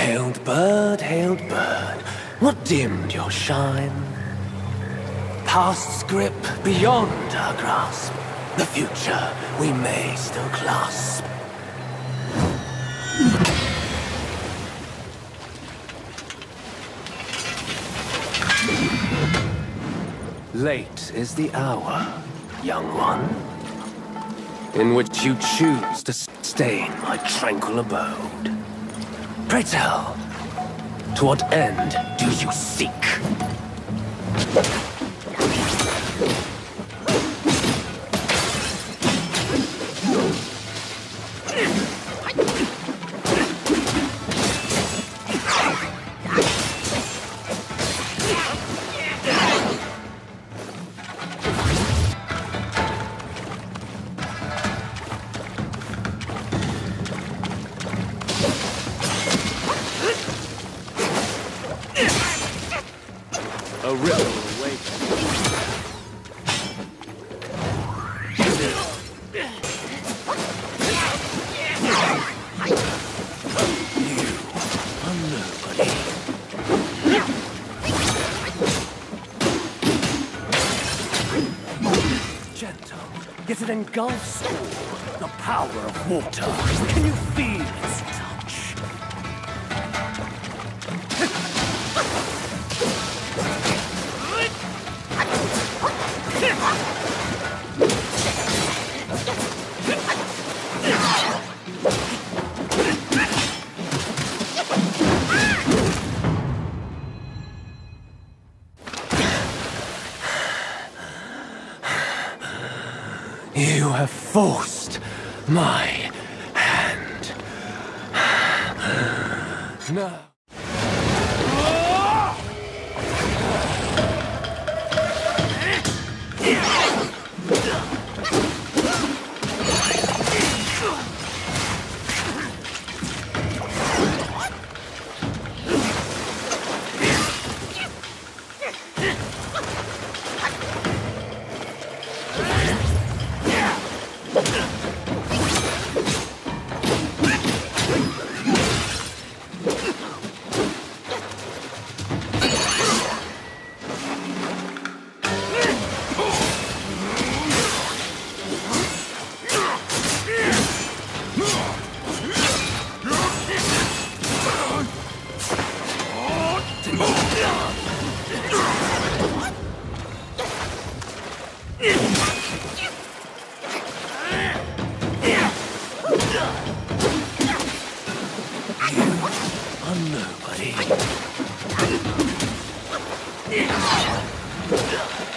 hailed bird, what dimmed your shine? Past's grip beyond our grasp, the future we may still clasp. Late is the hour, young one, in which you choose to stain my tranquil abode. Pray tell, to what end do you seek? A ripple awakens. You are nobody. Gentle, yet it engulfs all. The power of water. Can you feel its touch? You have forced my hand. No. Nobody.